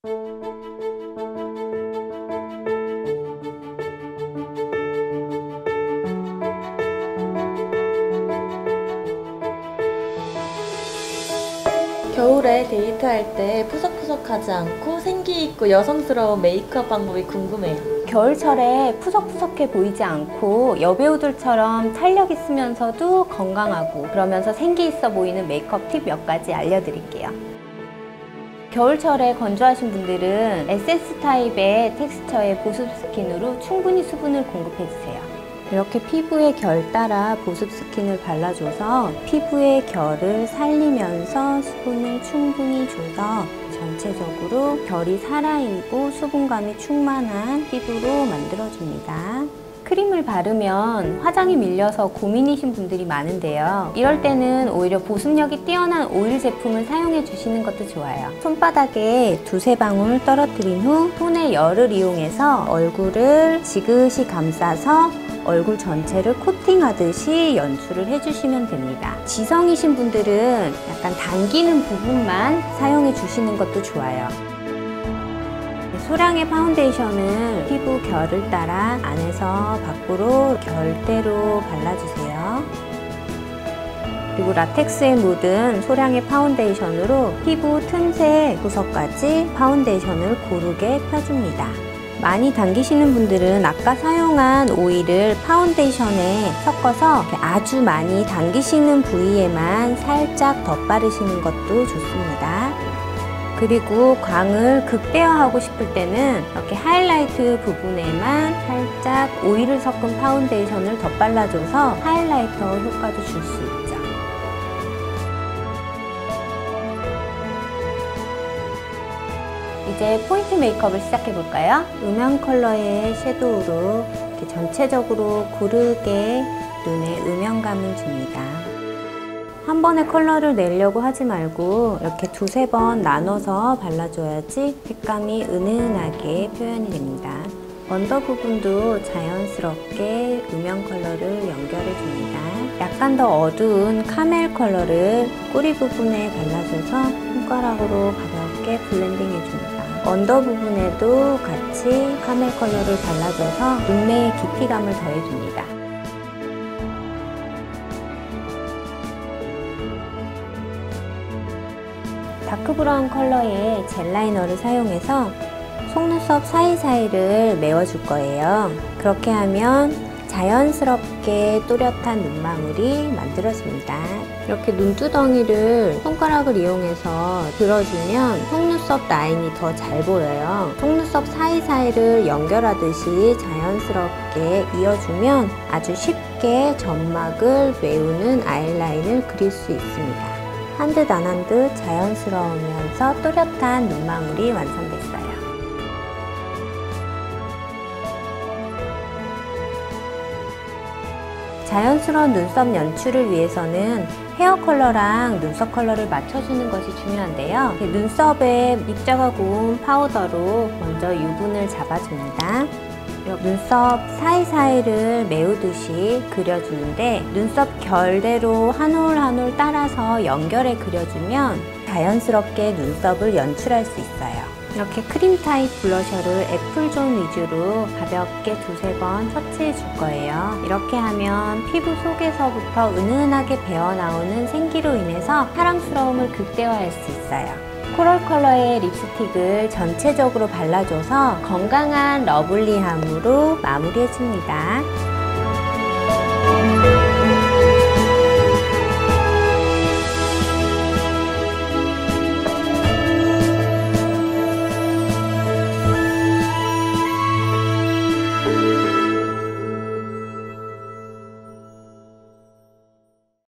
겨울에 데이트할 때 푸석푸석하지 않고 생기 있고 여성스러운 메이크업 방법이 궁금해요. 겨울철에 푸석푸석해 보이지 않고 여배우들처럼 탄력 있으면서도 건강하고 그러면서 생기 있어 보이는 메이크업 팁 몇 가지 알려드릴게요. 겨울철에 건조하신 분들은 에센스 타입의 텍스처의 보습 스킨으로 충분히 수분을 공급해주세요. 이렇게 피부의 결 따라 보습 스킨을 발라줘서 피부의 결을 살리면서 수분을 충분히 줘서 전체적으로 결이 살아있고 수분감이 충만한 피부로 만들어줍니다. 크림을 바르면 화장이 밀려서 고민이신 분들이 많은데요. 이럴 때는 오히려 보습력이 뛰어난 오일 제품을 사용해 주시는 것도 좋아요. 손바닥에 두세 방울 떨어뜨린 후 손의 열을 이용해서 얼굴을 지그시 감싸서 얼굴 전체를 코팅하듯이 연출을 해주시면 됩니다. 지성이신 분들은 약간 당기는 부분만 사용해 주시는 것도 좋아요. 소량의 파운데이션을 피부 결을 따라 안에서 밖으로 결대로 발라주세요. 그리고 라텍스에 묻은 소량의 파운데이션으로 피부 틈새 구석까지 파운데이션을 고르게 펴줍니다. 많이 당기시는 분들은 아까 사용한 오일을 파운데이션에 섞어서 아주 많이 당기시는 부위에만 살짝 덧바르시는 것도 좋습니다. 그리고 광을 극대화하고 싶을 때는 이렇게 하이라이트 부분에만 살짝 오일을 섞은 파운데이션을 덧발라줘서 하이라이터 효과도 줄 수 있죠. 이제 포인트 메이크업을 시작해 볼까요? 음영 컬러의 섀도우로 이렇게 전체적으로 고르게 눈에 음영감을 줍니다. 한 번에 컬러를 내려고 하지 말고 이렇게 두세 번 나눠서 발라줘야지 색감이 은은하게 표현이 됩니다. 언더 부분도 자연스럽게 음영 컬러를 연결해 줍니다. 약간 더 어두운 카멜 컬러를 꼬리 부분에 발라줘서 손가락으로 가볍게 블렌딩 해줍니다. 언더 부분에도 같이 카멜 컬러를 발라줘서 눈매의 깊이감을 더해줍니다. 다크 브라운 컬러의 젤 라이너를 사용해서 속눈썹 사이사이를 메워줄 거예요. 그렇게 하면 자연스럽게 또렷한 눈망울이 만들어집니다. 이렇게 눈두덩이를 손가락을 이용해서 들어주면 속눈썹 라인이 더 잘 보여요. 속눈썹 사이사이를 연결하듯이 자연스럽게 이어주면 아주 쉽게 점막을 메우는 아이라인을 그릴 수 있습니다. 한 듯 안 한 듯 자연스러우면서 또렷한 눈망울이 완성됐어요. 자연스러운 눈썹 연출을 위해서는 헤어 컬러랑 눈썹 컬러를 맞춰주는 것이 중요한데요. 눈썹에 입자가 고운 파우더로 먼저 유분을 잡아줍니다. 눈썹 사이사이를 메우듯이 그려주는데 눈썹 결대로 한 올 한 올 따라서 연결해 그려주면 자연스럽게 눈썹을 연출할 수 있어요. 이렇게 크림 타입 블러셔를 애플존 위주로 가볍게 두세 번 터치해 줄 거예요. 이렇게 하면 피부 속에서부터 은은하게 배어나오는 생기로 인해서 사랑스러움을 극대화할 수 있어요. 코랄 컬러의 립스틱을 전체적으로 발라줘서 건강한 러블리함으로 마무리해줍니다.